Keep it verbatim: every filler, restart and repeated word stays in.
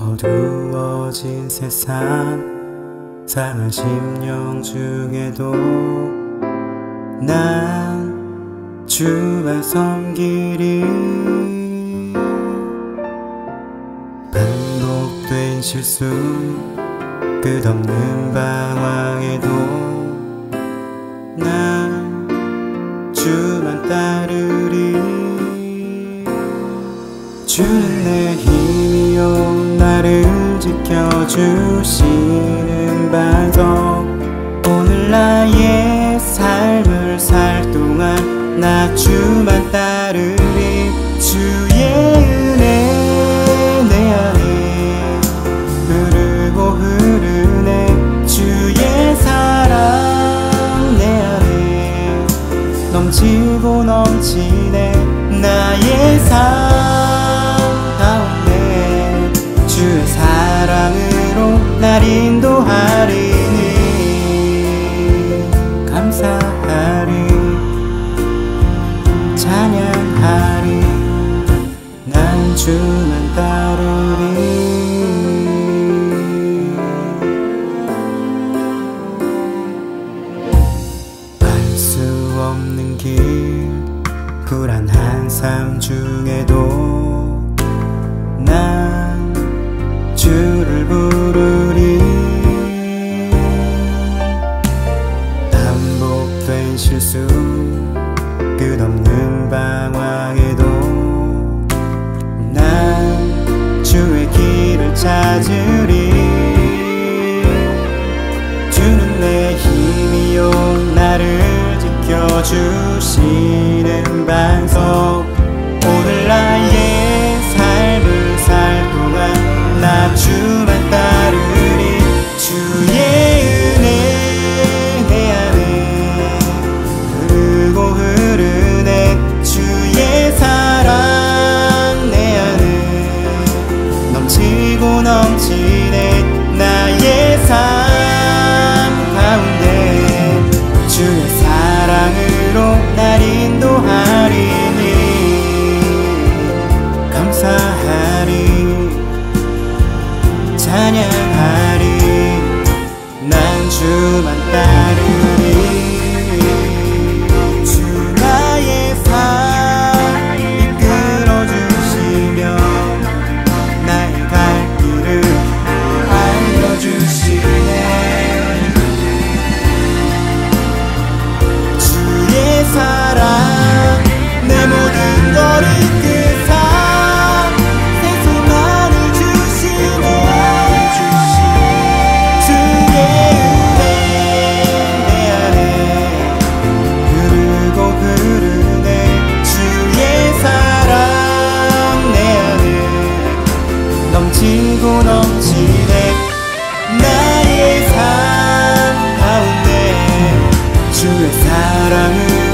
어두워진 세상 상한 심령 중에도 난 주만 섬기리. 반복된 실수 끝없는 방황에도 난 주만 따르리. 주는 내 힘이요 나를 지켜주시는 반석. 오늘 나의 삶을 살 동안 나 주만 따르리. 주의 은혜 내 안에 흐르고 흐르네. 주의 사랑 내 안에 넘치고 넘치네. 나의 삶 가운데 주의 사랑으로 날 인도하리니 감사하리 찬양하리. 난 주만 따르리. 알 수 없는 길 불안한 삶 중에도 난 주를 부르리. 반복된 실수 끝없는 방황에도 난 주의 길을 찾으리. 주는 내 힘이요 나를 지켜주시는 반석. 오늘 나의 삶을 살 동안 나 주만 따르리. 주의 은혜 내 안에 흐르고 흐르네. 주의 사랑 내 안에 넘치고 넘치네. 나의 삶 가운데 주의 사랑으로 날 인도하리니 감사하리 찬양하리. 난 주만 따르리. 주 나의 삶 이끌어주시며 나의 갈 길을 알려주시네. 주의 사랑 내 모든 걸 이끄사 새 소망을 주시네. 주의 은혜 내 안에 흐르고 흐르네. 주의 사랑 내 안에 넘치고 넘치네. 나의 삶 가운데 주의 사랑을